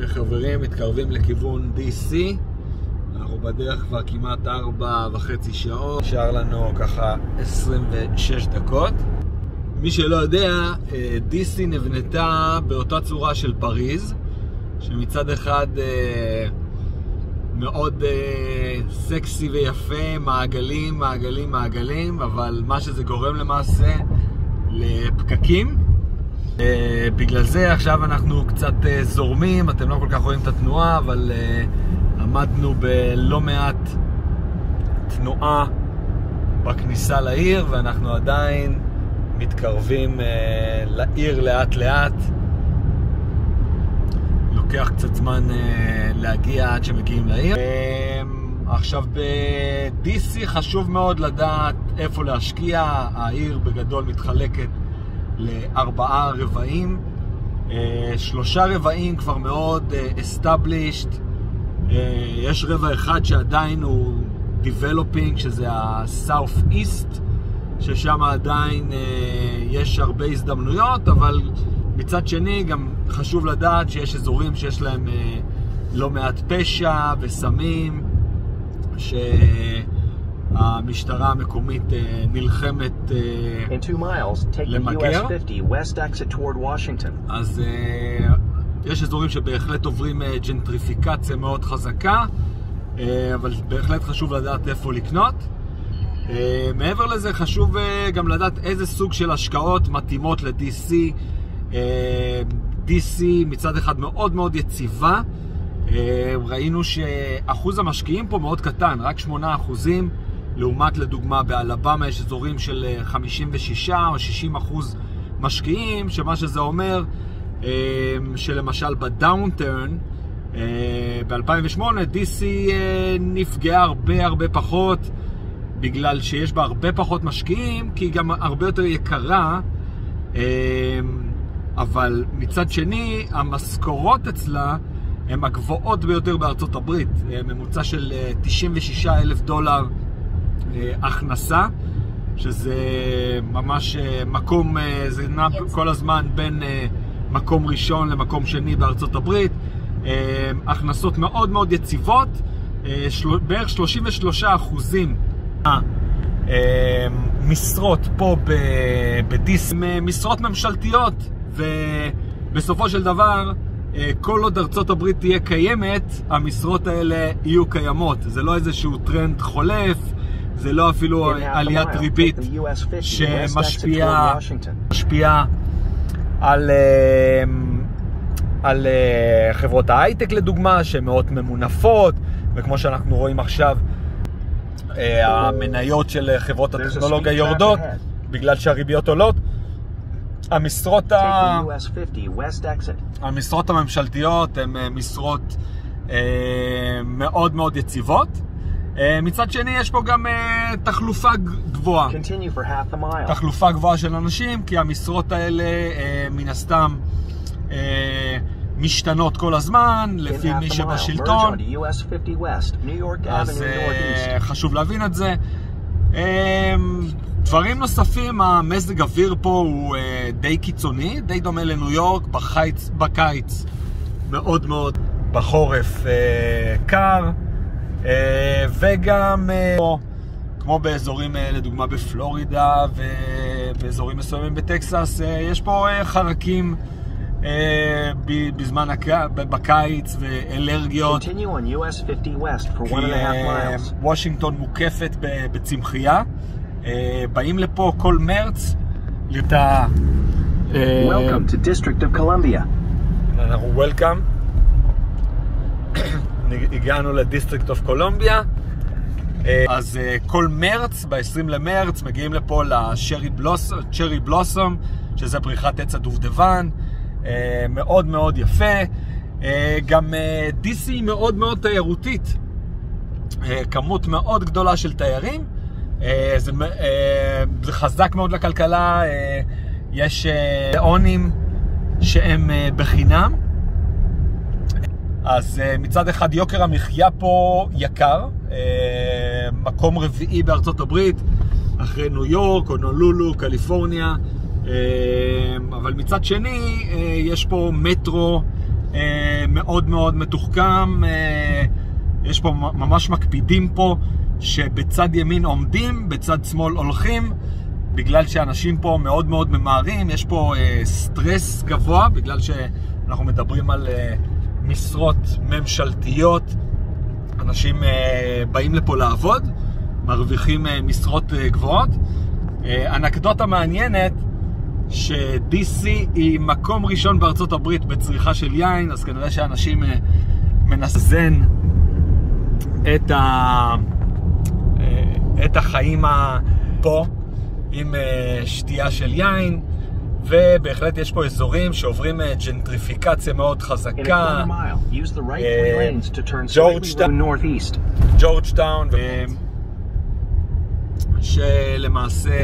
חברים, מתקרבים לכיוון DC. אנחנו בדרך כבר כמעט 4.5 שעות. נשאר לנו ככה 26 דקות. מי שלא יודע, DC נבנתה באותה צורה של פריז, שמצד אחד מאוד סקסי ויפה, מעגלים, מעגלים, מעגלים, אבל מה שזה גורם למעשה לפקקים. בגלל זה עכשיו אנחנו קצת זורמים, אתם לא כל כך רואים את התנועה, אבל עמדנו בלא מעט תנועה בכניסה לעיר, ואנחנו עדיין מתקרבים לעיר לאט לאט. לוקח קצת זמן להגיע עד שמגיעים לעיר. עכשיו ב-DC חשוב מאוד לדעת איפה להשקיע. העיר בגדול מתחלקת ל4 רבעים. 3 רבעים כבר מאוד established. יש רבע אחד שעדיין הוא developing, שזה ה-South East, ששם עדיין יש הרבה הזדמנויות, אבל מצד שני גם חשוב לדעת שיש אזורים שיש להם לא מעט פשע וסמים, שהמשטרה המקומית נלחמת למגר. אז יש אזורים שבהחלט עוברים ג'נטריפיקציה מאוד חזקה, אבל בהחלט חשוב לדעת איפה לקנות. מעבר לזה חשוב גם לדעת איזה סוג של השקעות מתאימות ל-DC. DC מצד אחד מאוד מאוד יציבה. ראינו שאחוז המשקיעים פה מאוד קטן, רק 8%, לעומת לדוגמה באלבמה יש אזורים של 56 או 60% משקיעים, שמה שזה אומר שלמשל בדאונטרן ב-2008 DC נפגעה הרבה פחות, בגלל שיש בה הרבה פחות משקיעים, כי היא גם הרבה יותר יקרה, אבל מצד שני המשכורות אצלה הן הגבוהות ביותר בארצות הברית. ממוצע של $96,000 הכנסה, שזה ממש מקום, זה נע כל הזמן בין מקום ראשון למקום שני בארצות הברית. הכנסות מאוד מאוד יציבות, בערך 33% משרות פה ב-DC משרות ממשלתיות, ובסופו של דבר כל עוד ארצות הברית תהיה קיימת, המשרות האלה יהיו קיימות. זה לא איזשהו טרנד חולף, זה לא אפילו עליית ריבית שמשפיעה על חברות ההייטק לדוגמה, שהן מאוד ממונפות, וכמו שאנחנו רואים עכשיו, המניות של חברות הטכנולוגיה יורדות בגלל שהריביות עולות. המשרות הממשלתיות הן משרות מאוד מאוד יציבות. מצד שני יש פה גם תחלופה גבוהה. תחלופה גבוהה של אנשים, כי המשרות האלה מן הסתם משתנות כל הזמן לפי מי שבשלטון, אז חשוב להבין את זה. דברים נוספים, המזג אוויר פה הוא די קיצוני, די דומה לניו יורק. בקיץ מאוד מאוד, בחורף קר, וגם כמו באזורים לדוגמה בפלורידה ובאזורים מסוימים בטקסס, יש פה חרקים בזמן בקיץ ואלרגיות, כי וושינגטון מוקפת בצמחייה. באים לפה כל מרץ לתה Welcome to District of Columbia. אנחנו Welcome. הגענו לדיסטריקט אוף קולומביה. אז כל מרץ, ב-20 למרץ, מגיעים לפה לשרי בלוסום, שזה פריחת עץ הדובדבן. מאוד מאוד יפה. גם DC מאוד מאוד תיירותית. כמות מאוד גדולה של תיירים. זה חזק מאוד לכלכלה. יש עונים שהם בחינם. אז מצד אחד יוקר המחיה פה יקר, מקום רביעי בארצות הברית, אחרי ניו יורק, הונולולו, קליפורניה, אבל מצד שני יש פה מטרו מאוד מאוד מתוחכם. יש פה ממש מקפידים פה שבצד ימין עומדים, בצד שמאל הולכים, בגלל שאנשים פה מאוד מאוד ממהרים. יש פה סטרס גבוה, בגלל שאנחנו מדברים על משרות ממשלתיות. אנשים באים לפה לעבוד, מרוויחים משרות גבוהות. אנקדוטה מעניינת, ש-DC היא מקום ראשון בארצות הברית בצריכה של יין, אז כנראה שאנשים מנסזן את החיים פה עם שתייה של יין, ובהחלט יש פה אזורים שעוברים ג'נטריפיקציה מאוד חזקה. ג'ורג'טאון, שלמעשה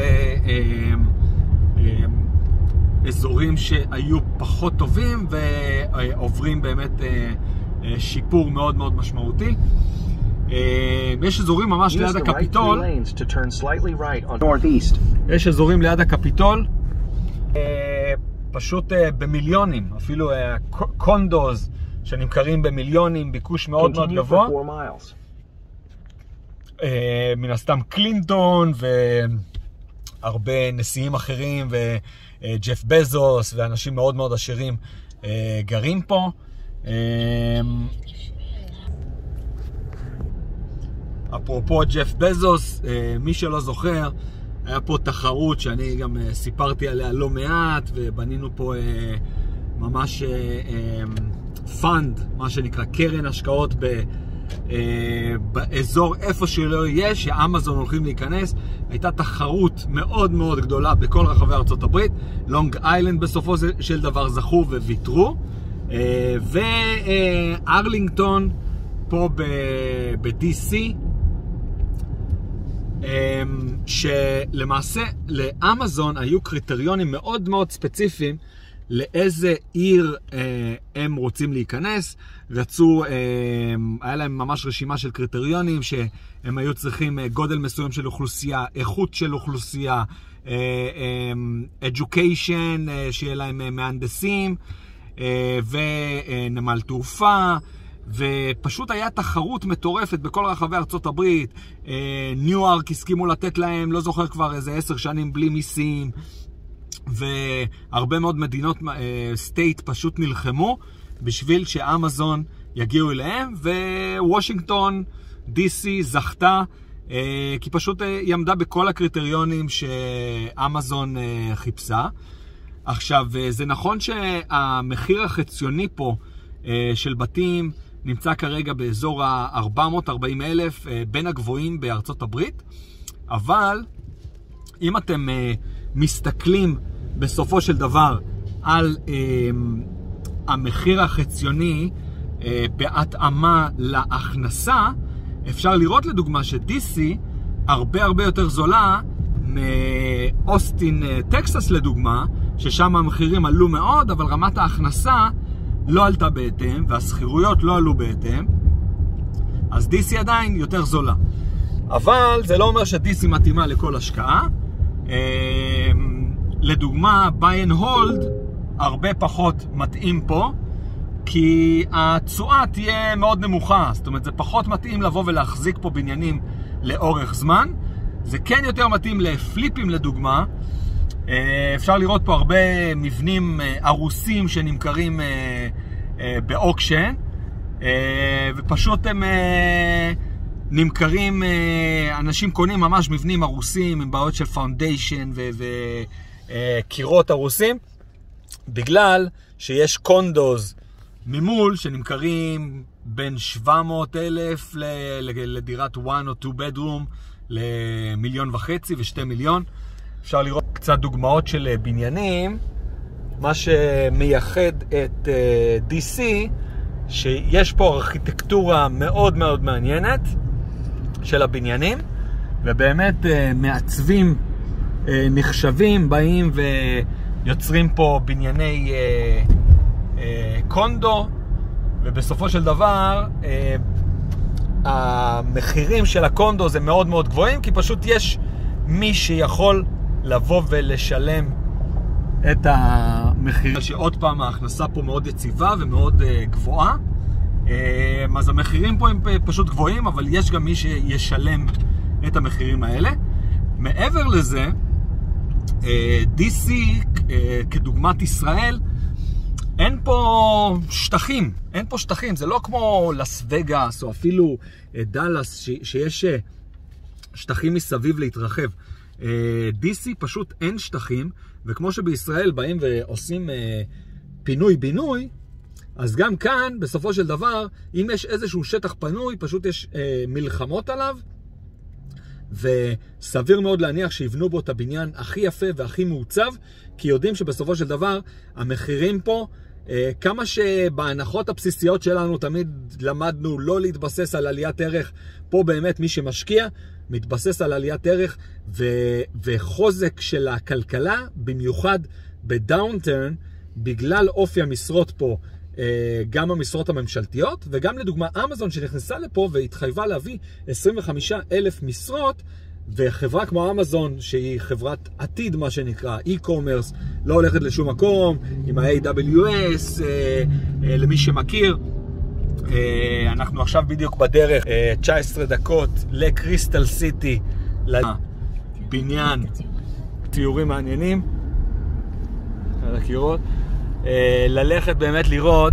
אזורים שהיו פחות טובים ועוברים באמת שיפור מאוד מאוד משמעותי. יש אזורים ממש ליד הקפיטול, יש אזורים ליד הקפיטול פשוט במיליונים, אפילו קונדוז שנמכרים במיליונים, ביקוש מאוד מאוד גבוה. מן הסתם קלינטון והרבה נשיאים אחרים וג'ף בזוס ואנשים מאוד מאוד עשירים גרים פה. אפרופו ג'ף בזוס, מי שלא זוכר, היה פה תחרות שאני גם סיפרתי עליה לא מעט, ובנינו פה ממש פאנד, מה שנקרא קרן השקעות באזור איפה שלא יהיה, שאמזון הולכים להיכנס. הייתה תחרות מאוד מאוד גדולה בכל רחבי ארצות הברית. לונג איילנד בסופו של דבר זכו וויתרו, וארלינגטון פה ב-DC, שלמעשה לאמזון היו קריטריונים מאוד מאוד ספציפיים לאיזה עיר הם רוצים להיכנס. רצו, היה להם ממש רשימה של קריטריונים שהם היו צריכים גודל מסוים של אוכלוסייה, איכות של אוכלוסייה, education, שיהיה להם מהנדסים, ונמל תעופה, ופשוט היה תחרות מטורפת בכל רחבי ארצות הברית. ניו-יורק הסכימו לתת להם, לא זוכר כבר איזה 10 שנים בלי מיסים, והרבה מאוד מדינות סטייט פשוט נלחמו בשביל שאמזון יגיעו אליהם, ווושינגטון DC זכתה כי פשוט היא עמדה בכל הקריטריונים שאמזון חיפשה. עכשיו, זה נכון שהמחיר החציוני פה של בתים נמצא כרגע באזור ה-440,000, בין הגבוהים בארצות הברית, אבל אם אתם מסתכלים בסופו של דבר על המחיר החציוני בהתאמה להכנסה, אפשר לראות לדוגמה ש-DC הרבה הרבה יותר זולה מאוסטין, טקסס לדוגמה, ששם המחירים עלו מאוד, אבל רמת ההכנסה לא עלתה בהתאם, והסחירויות לא עלו בהתאם, אז DC עדיין יותר זולה. אבל זה לא אומר ש-DC מתאימה לכל השקעה. לדוגמה, buy and hold הרבה פחות מתאים פה, כי התשואה תהיה מאוד נמוכה. זאת אומרת, זה פחות מתאים לבוא ולהחזיק פה בניינים לאורך זמן. זה כן יותר מתאים לפליפים לדוגמה. אפשר לראות פה הרבה מבנים ארוסים שנמכרים באוקשן, ופשוט הם נמכרים, אנשים קונים ממש מבנים ארוסים עם בעיות של פאונדיישן וקירות ארוסים, בגלל שיש קונדוז ממול שנמכרים בין 700,000 לדירת 1 או 2 bedroom ל1.5 מיליון ו2 מיליון. אפשר לראות קצת דוגמאות של בניינים. מה שמייחד את DC, שיש פה ארכיטקטורה מאוד מאוד מעניינת של הבניינים, ובאמת מעצבים נחשבים באים ויוצרים פה בנייני קונדו, ובסופו של דבר המחירים של הקונדו זה מאוד מאוד גבוהים, כי פשוט יש מי שיכול לבוא ולשלם את מחיר שעוד פעם ההכנסה פה מאוד יציבה ומאוד גבוהה. אז המחירים פה הם פשוט גבוהים, אבל יש גם מי שישלם את המחירים האלה. מעבר לזה, DC, כדוגמת ישראל, אין פה שטחים, זה לא כמו לס וגאס או אפילו דלס שיש שטחים מסביב להתרחב. DC פשוט אין שטחים, וכמו שבישראל באים ועושים פינוי-בינוי, אז גם כאן בסופו של דבר, אם יש איזשהו שטח פנוי, פשוט יש מלחמות עליו, וסביר מאוד להניח שיבנו בו את הבניין הכי יפה והכי מעוצב, כי יודעים שבסופו של דבר המחירים פה, כמה שבהנחות הבסיסיות שלנו תמיד למדנו לא להתבסס על עליית ערך, פה באמת מי שמשקיע מתבסס על עליית ערך וחוזק של הכלכלה, במיוחד בדאונטרן, בגלל אופי המשרות פה, גם המשרות הממשלתיות, וגם לדוגמה אמזון שנכנסה לפה והתחייבה להביא 25,000 משרות, וחברה כמו אמזון, שהיא חברת עתיד מה שנקרא, e-commerce, לא הולכת לשום מקום, עם ה-AWS, למי שמכיר. אנחנו עכשיו בדיוק בדרך 19 דקות לקריסטל סיטי, לבניין, ציורים מעניינים על הקירות, ללכת באמת לראות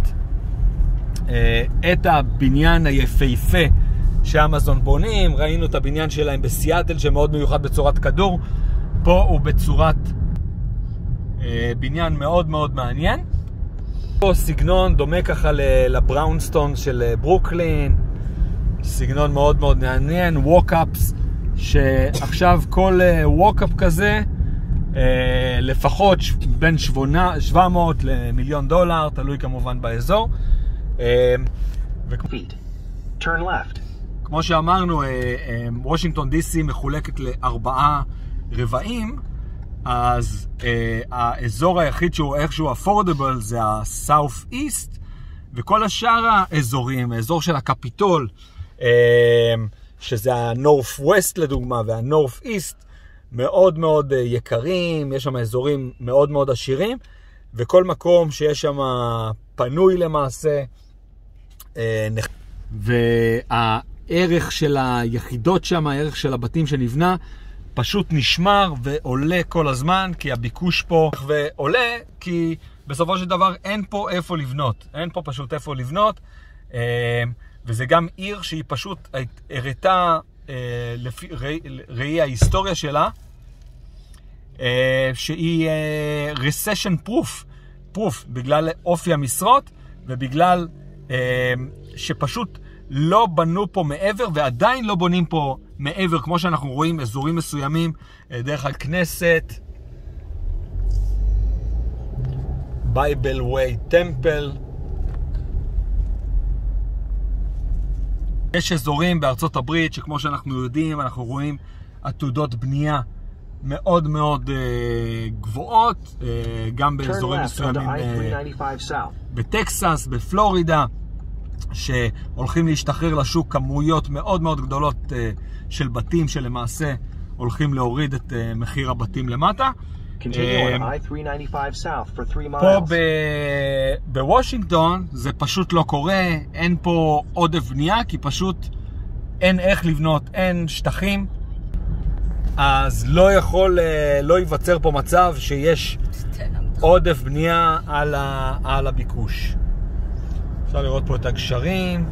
את הבניין היפהפה שאמזון בונים. ראינו את הבניין שלהם בסיאטל שמאוד מיוחד בצורת כדור, פה הוא בצורת בניין מאוד מאוד מעניין. פה סגנון דומה ככה לבראונסטון של ברוקלין, סגנון מאוד מאוד מעניין, ווק-אפס, שעכשיו כל ווק-אפ כזה לפחות בין 700 למיליון דולר, תלוי כמובן באזור. כמו שאמרנו, וושינגטון DC מחולקת ל4 רבעים, אז האזור היחיד שהוא איכשהו affordable זה ה-South East, וכל השאר האזורים, האזור של הקפיטול, שזה ה-North West לדוגמה, וה-North East, מאוד מאוד יקרים, יש שם אזורים מאוד מאוד עשירים, וכל מקום שיש שם פנוי למעשה, והערך של היחידות שם, הערך של הבתים שנבנה, פשוט נשמר ועולה כל הזמן, כי הביקוש פה ועולה, כי בסופו של דבר אין פה איפה לבנות, אין פה פשוט איפה לבנות, וזה גם עיר שהיא פשוט הראתה לפי ראי ההיסטוריה שלה, שהיא recession proof, בגלל אופי המשרות, ובגלל שפשוט לא בנו פה מעבר, ועדיין לא בונים פה מעבר, כמו שאנחנו רואים אזורים מסוימים, דרך הכנסת, Bible Way Temple. יש אזורים בארצות הברית שכמו שאנחנו יודעים, אנחנו רואים עתודות בנייה מאוד מאוד גבוהות, גם באזורים מסוימים בטקסס, בפלורידה, שהולכים להשתחרר לשוק כמויות מאוד מאוד גדולות של בתים שלמעשה הולכים להוריד את מחיר הבתים למטה. פה בוושינגטון זה פשוט לא קורה, אין פה עודף בנייה, כי פשוט אין איך לבנות, אין שטחים, אז לא ייווצר פה מצב שיש עודף בנייה על הביקוש. אפשר לראות פה את הגשרים.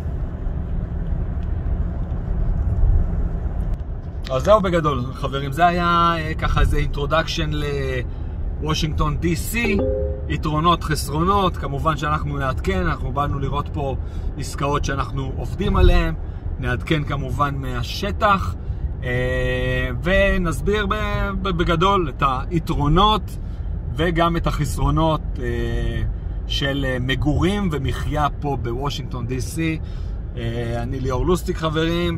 אז זהו בגדול, חברים, זה היה ככה איזה אינטרודקשן לוושינגטון DC, יתרונות, חסרונות, כמובן שאנחנו נעדכן, אנחנו באנו לראות פה עסקאות שאנחנו עובדים עליהן, נעדכן כמובן מהשטח, ונסביר בגדול את היתרונות וגם את החסרונות של מגורים ומחיה פה בוושינגטון DC. אני ליאור לוסטיק, חברים,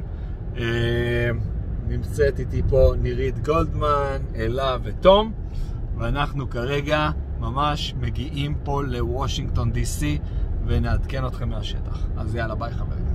נמצאת איתי פה נירית גולדמן, אלה ותום, ואנחנו כרגע ממש מגיעים פה לוושינגטון DC ונעדכן אתכם מהשטח. אז יאללה, ביי חברים.